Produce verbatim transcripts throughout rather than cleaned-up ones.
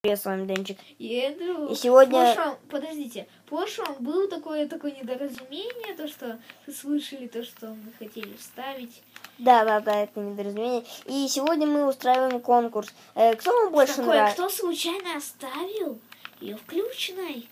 Привет, с вами Денчик. И Эндрю. И сегодня... В прошлом, подождите, в прошлом было такое, такое недоразумение, то, что вы слышали, то, что мы хотели вставить. Да, да, да, это недоразумение. И сегодня мы устраиваем конкурс. Э, кто вам больше Какой, нравится? кто случайно оставил ее включенной?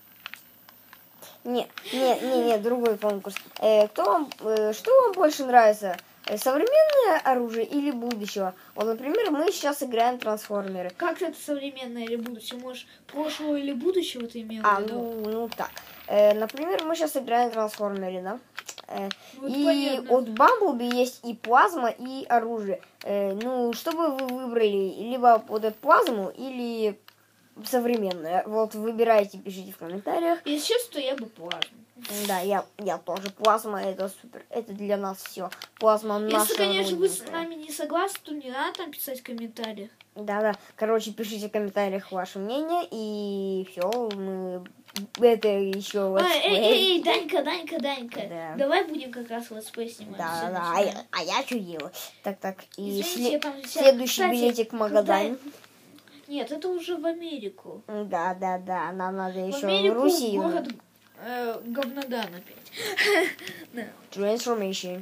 Не, не, не, не, другой конкурс. Э, кто вам, э, что вам больше нравится? Э, современное оружие или будущего? Вот, например, мы сейчас играем трансформеры. Как это современное или будущее? Может, прошлого или будущего ты имел А, в виду? ну, ну так. Э, например, мы сейчас играем трансформеры, да? Э, Вот и понятно. от Бамблби есть и плазма, и оружие. Э, ну, что бы вы выбрали? Либо вот эту плазму, или современное. Вот выбирайте, пишите в комментариях. Если честно, то я бы плазму. Да, я, я тоже. Плазма, это супер. Это для нас все. Плазма наша. Если, конечно, вы с родина. нами не согласны, то не надо там писать в комментариях. Да-да. Короче, пишите в комментариях ваше мнение, и все, мы это еще Эй, эй, эй, Данька, Данька, Данька. Да. Давай будем как раз летсплей снимать. Да, Всё, да, а начинаем. я, а я что делаю? Так, так, и Извините, сле- я там вся- следующий Кстати, билетик в Магадан. когда- Нет, это уже в Америку. Да, да, да, нам надо В еще в Америку, Руси. в город э, говнодан опять. Да. Transformation.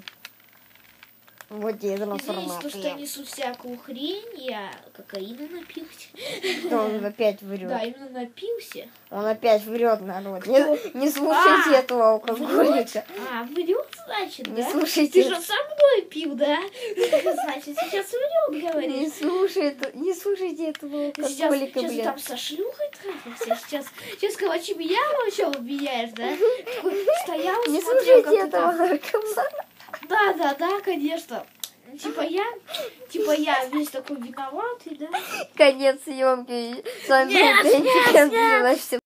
Вот тебе Извините, то, что я трансформация. несу всякую хрень, я кокаина напился. Да, он опять врет. Да, именно напился. Он опять врет, народ. Кто? Не, не слушайте А, этого алкоголика. А, врет, значит, Не да? слушайте. Ты же со мной пил, да? Значит, сейчас врет, Не говоришь. слушайте, не слушайте этого Сейчас, алкоголика, сейчас блин. там со шлюхой трахался, сейчас, сейчас, короче, меня вообще убияешь, да? Такой стоял, Не смотрел, слушайте как ты этого там. наркомана. Да, да, да, конечно. Типа я, типа я весь такой виноватый, да? Конец съемки. С вами Нет, был Денчик. нет, нет. Всем